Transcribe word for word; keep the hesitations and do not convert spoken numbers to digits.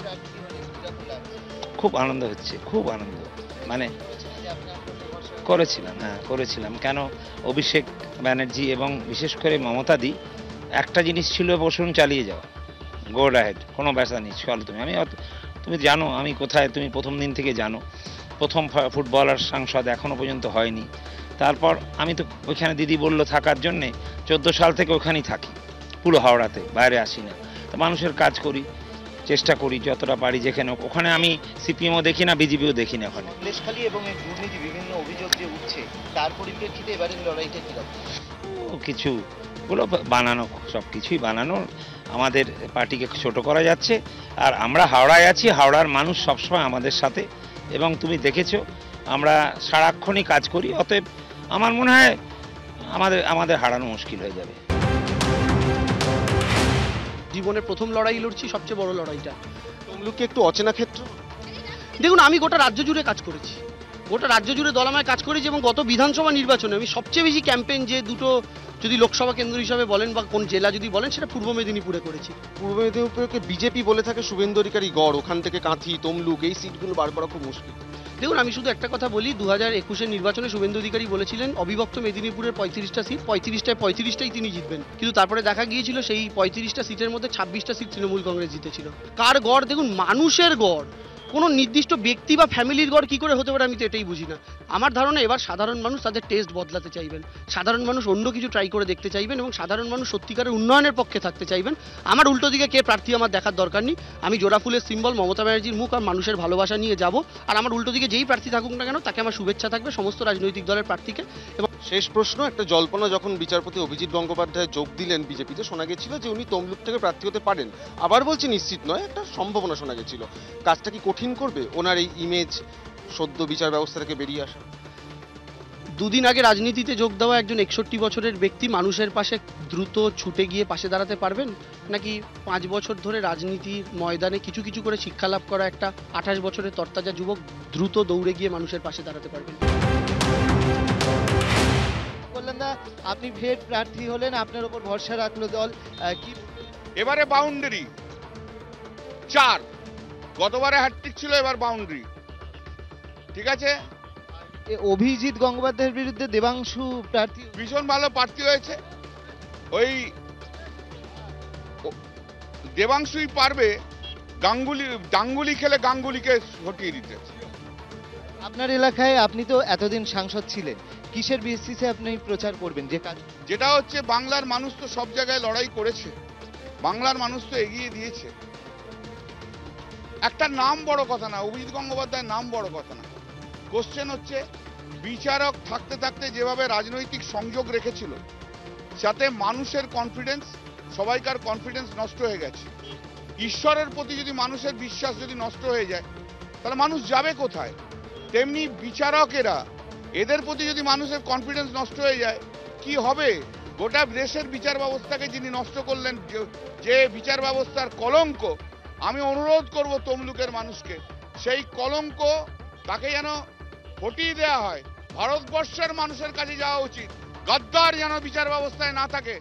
খুব আনন্দ হচ্ছে, খুব আনন্দ। মানে করেছিলাম, হ্যাঁ করেছিলাম। কেন, অভিষেক ব্যানার্জি এবং বিশেষ করে মমতাদি একটা জিনিস ছিল, বসুন চালিয়ে যাও, গো অ্যাহেড, কোনো ব্যবসা নেই, চলো তুমি। আমি তুমি জানো আমি কোথায়, তুমি প্রথম দিন থেকে জানো, প্রথম ফুটবলার সাংসদ এখনও পর্যন্ত হয়নি। তারপর আমি তো ওইখানে দিদি বললো থাকার জন্যে, চোদ্দো সাল থেকে ওখানেই থাকি, পুরো হাওড়াতে, বাইরে আসি না। তো মানুষের কাজ করি, চেষ্টা করি যতটা পারি। যেখানে ওখানে আমি সিপিএমও দেখি না, বিজেপিও দেখি না ওখানে। দেশখালী এবং এই দুর্নীতি বিভিন্ন অভিযোগ যে উঠছে, তার পরিপ্রেক্ষিতে এবারের লড়াইটা কিরকম? কিছু ওগুলো বানানো, সব কিছুই বানানো। আমাদের পার্টিকে ছোট করা যাচ্ছে। আর আমরা হাওড়ায় আছি, হাওড়ার মানুষ সবসময় আমাদের সাথে, এবং তুমি দেখেছো আমরা সারাক্ষণই কাজ করি। অতএব আমার মনে হয় আমাদের আমাদের হারানো মুশকিল হয়ে যাবে। জীবনে প্রথম লড়াই লড়ছি, সবচেয়ে বড় লড়াইটা। তমলুক কি একটু অচেনা ক্ষেত্র? দেখুন, আমি গোটা রাজ্য জুড়ে কাজ করেছি, গোটা রাজ্য জুড়ে দলামায় কাজ করেছি, এবং গত বিধানসভা নির্বাচনে আমি সবচেয়ে বেশি ক্যাম্পেইন যে দুটো যদি লোকসভা কেন্দ্র হিসাবে বলেন বা কোন জেলা যদি বলেন, সেটা পূর্ব মেদিনীপুরে করেছি। পূর্ব মেদিনীপুরকে বিজেপি বলে থাকে শুভেন্দু অধিকারী গড়, ওখান থেকে কাঁথি, তমলুক, এই সিটগুলো বার করা খুব মুশকিল। দেখুন, আমি শুধু একটা কথা বলি, দু হাজার একুশের নির্বাচনে শুভেন্দু অধিকারী বলেছিলেন অবিভক্ত মেদিনীপুরের পঁয়ত্রিশটা সিট, পঁয়ত্রিশটায় পঁয়ত্রিশটাই তিনি জিতবেন। কিন্তু তারপরে দেখা গিয়েছিল সেই পঁয়ত্রিশটা সিটের মধ্যে ছাব্বিশটা সিট তৃণমূল কংগ্রেস জিতেছিল। কার গড়? দেখুন, মানুষের গড়, কোনো নির্দিষ্ট ব্যক্তি বা ফ্যামিলির গড় কী করে হতে পারে, আমি তো এটাই বুঝি না। আমার ধারণা এবার সাধারণ মানুষ তাদের টেস্ট বদলাতে চাইবেন, সাধারণ মানুষ অন্য কিছু ট্রাই করে দেখতে চাইবেন, এবং সাধারণ মানুষ সত্যিকারের উন্নয়নের পক্ষে থাকতে চাইবেন। আমার উল্টো দিকে কে প্রার্থী আমার দেখার দরকার নেই। আমি জোড়া ফুলের সিম্বল মমতা ব্যানার্জির মুখ আর মানুষের ভালোবাসা নিয়ে যাব, আর আমার উল্টো দিকে যেই প্রার্থী থাকুক না কেন তাকে আমার শুভেচ্ছা থাকবে, সমস্ত রাজনৈতিক দলের প্রার্থীকে। এবং শেষ প্রশ্ন, একটা জল্পনা, যখন বিচারপতি অভিজিৎ গঙ্গোপাধ্যায় যোগ দিলেন বিজেপিতে, শোনা গেছিল যে উনি তমলুক থেকে প্রার্থী হতে পারেন। আবার বলছি নিশ্চিত নয়, একটা সম্ভাবনা শোনা গেছিল। কাজটা কি কঠিন করবে ওনার এই ইমেজ, সদ্য বিচার ব্যবস্থা থেকে বেরিয়ে আসা? দুদিন আগে রাজনীতিতে যোগ দেওয়া একজন একষট্টি বছরের ব্যক্তি মানুষের পাশে দ্রুত ছুটে গিয়ে পাশে দাঁড়াতে পারবেন, নাকি পাঁচ বছর ধরে রাজনীতির ময়দানে কিছু কিছু করে শিক্ষা লাভ করা একটা আঠাশ বছরের তরতাজা যুবক দ্রুত দৌড়ে গিয়ে মানুষের পাশে দাঁড়াতে পারবেন? বললেন না আপনি ফের প্রার্থী হলেন, আপনার উপর ভরসা রাখলো দল, কি এবারে বাউন্ডারি চার, গতবারে হ্যাটট্রিক ছিল, এবার বাউন্ডারি। ঠিক আছে, অভিজিৎ গঙ্গোপাধ্যায়ের বিরুদ্ধে দেবাংশু প্রার্থী, ভীষণ ভালো প্রার্থী হয়েছে। ওই দেবাংশুই পারবে গাঙ্গুলি, গাঙ্গুলি খেলে গাঙ্গুলিকে হটিয়ে দিতে। আপনার এলাকায় আপনি তো এতদিন সাংসদ ছিলেন, কিসের বেসিসে আপনি প্রচার করবেন? যে কাজ যেটা হচ্ছে, বাংলার মানুষ তো সব জায়গায় লড়াই করেছে, বাংলার মানুষ তো এগিয়ে দিয়েছে। একটা নাম বড় কথা না, অভিজিৎ গঙ্গোপাধ্যায়ের নাম বড় কথা না। কোশ্চেন হচ্ছে, বিচারক থাকতে থাকতে যেভাবে রাজনৈতিক সংযোগ রেখেছিল, সাথে মানুষের কনফিডেন্স, সবাইকার কনফিডেন্স নষ্ট হয়ে গেছে। ঈশ্বরের প্রতি যদি মানুষের বিশ্বাস যদি নষ্ট হয়ে যায়, তাহলে মানুষ যাবে কোথায়? তেমনি বিচারকেরা, এদের প্রতি যদি মানুষের কনফিডেন্স নষ্ট হয়ে যায়, কি হবে? গোটা দেশের বিচার ব্যবস্থাকে যিনি নষ্ট করলেন, যে বিচার ব্যবস্থার কলঙ্ক, আমি অনুরোধ করব তমলুকের মানুষকে, সেই কলঙ্ক তাকে যেন হটিয়ে দেওয়া হয়। ভারতবর্ষের মানুষের কাছে যাওয়া উচিত, গদ্দার যেন বিচার ব্যবস্থায় না থাকে,